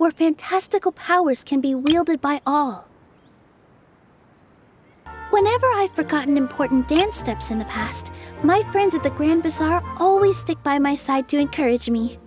where fantastical powers can be wielded by all. Whenever I've forgotten important dance steps in the past, my friends at the Grand Bazaar always stick by my side to encourage me.